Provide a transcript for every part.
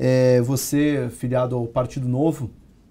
Você, filiado ao Partido Novo,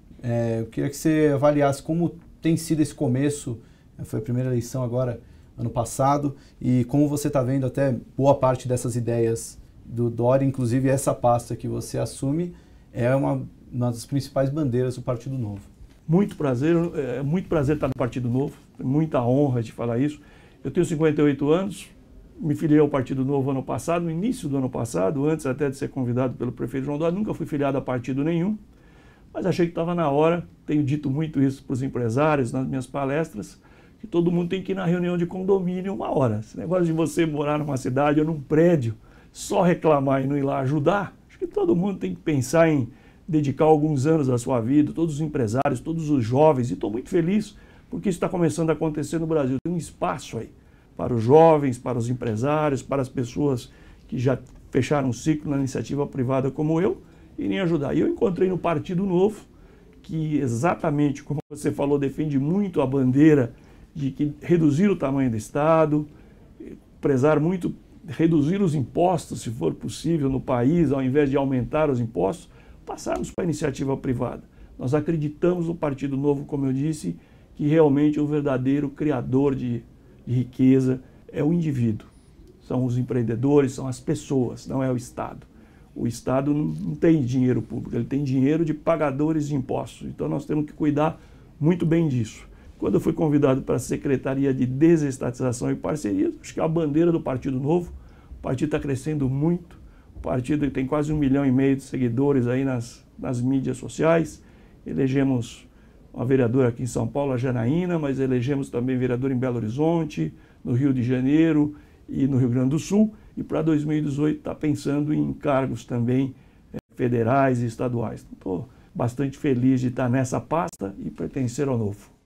eu queria que você avaliasse como tem sido esse começo. Foi a primeira eleição agora, ano passado, e como você está vendo até boa parte dessas ideias do Dória, inclusive essa pasta que você assume, é uma das principais bandeiras do Partido Novo. Muito prazer estar no Partido Novo, muita honra de falar isso. Eu tenho 58 anos, me filiei ao Partido Novo ano passado, no início do ano passado, antes até de ser convidado pelo prefeito João Dória, nunca fui filiado a partido nenhum, mas achei que estava na hora, tenho dito muito isso para os empresários nas minhas palestras, que todo mundo tem que ir na reunião de condomínio uma hora. Esse negócio de você morar numa cidade ou num prédio, só reclamar e não ir lá ajudar, acho que todo mundo tem que pensar em dedicar alguns anos da sua vida, todos os empresários, todos os jovens, e estou muito feliz porque isso está começando a acontecer no Brasil. Tem um espaço aí para os jovens, para os empresários, para as pessoas que já fecharam um ciclo na iniciativa privada como eu, irem ajudar. E eu encontrei no Partido Novo, que exatamente como você falou, defende muito a bandeira de que reduzir o tamanho do Estado, prezar muito, reduzir os impostos, se for possível, no país, ao invés de aumentar os impostos, passarmos para a iniciativa privada. Nós acreditamos no Partido Novo, como eu disse, que realmente o verdadeiro criador de riqueza é o indivíduo. São os empreendedores, são as pessoas, não é o Estado. O Estado não tem dinheiro público, ele tem dinheiro de pagadores de impostos. Então nós temos que cuidar muito bem disso. Quando eu fui convidado para a Secretaria de Desestatização e Parcerias, acho que é a bandeira do Partido Novo. O partido está crescendo muito, o partido tem quase 1,5 milhão de seguidores aí nas mídias sociais. Elegemos uma vereadora aqui em São Paulo, a Janaína, mas elegemos também vereador em Belo Horizonte, no Rio de Janeiro e no Rio Grande do Sul. E para 2018 está pensando em cargos também federais e estaduais. Estou bastante feliz de estar nessa pasta e pertencer ao Novo.